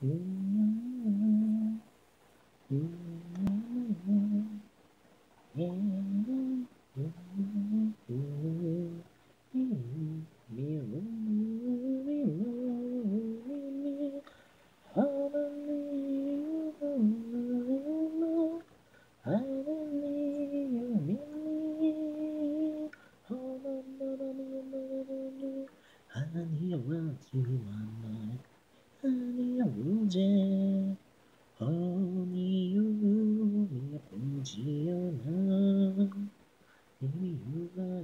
Honey, I want you, mama. Honey, I want you. Only you, me, you know. Baby, you are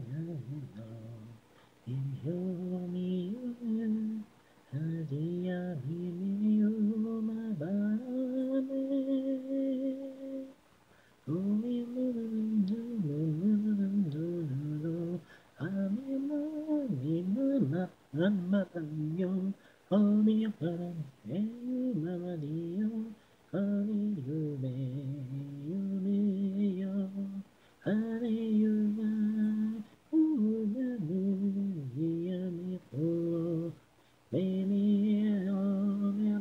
in your me, Honey, I me, you, my baby. Oh, me, no, no, no, no, no, no, no. I'm in my, yo. Oh, me, you, mama, yo. Honey, you, me, yo. Honey, you, ooh, na, me, me, oh. Baby, oh, me,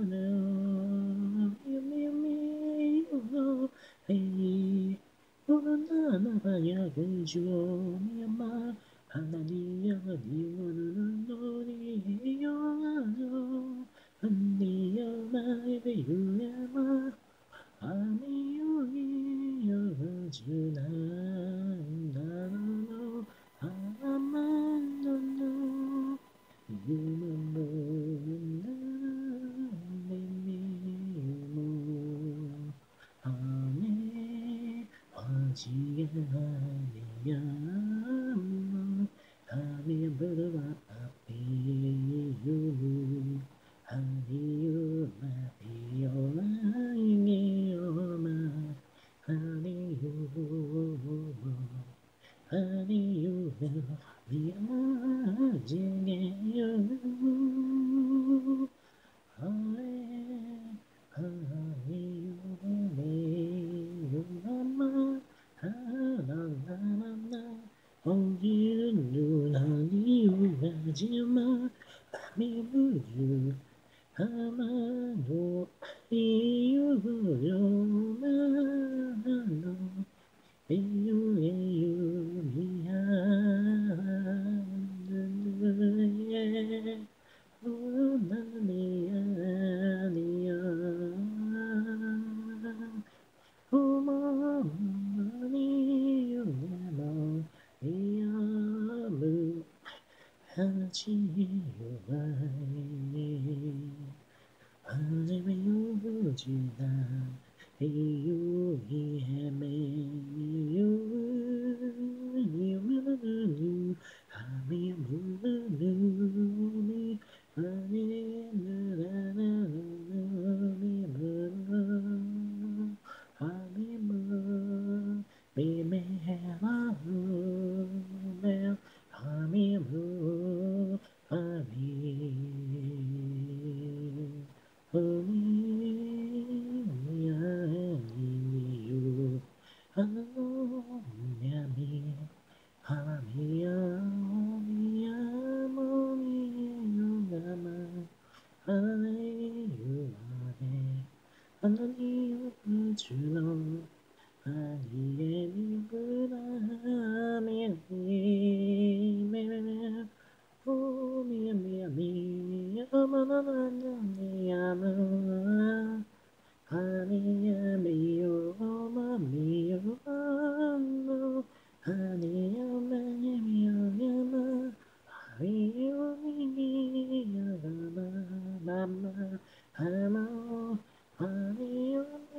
me, oh. Hey, oh, na, na, na, ya, yo, me, ma. Hananiya, niyo, no, niyo, no. Haniya, my baby, ma. Haniyo, niyo, juna, na, no, ama, no, no. You know, me, mo. Hane, hajiya, niya, ma. Hane, bada, api, you. Hane, you, ma, yo, ma, yo, ma. Hane, you, honey, you will be imagine you. Honey, honey, you mama. La la la la. Oh, you know, honey, you imagine me with you. Amano, you know, Hey, you, hear me, you, I'm Oh, mia, mia, mia, honey, mio, mio, no, honey, mio, mio, mia, mama, hello, honey,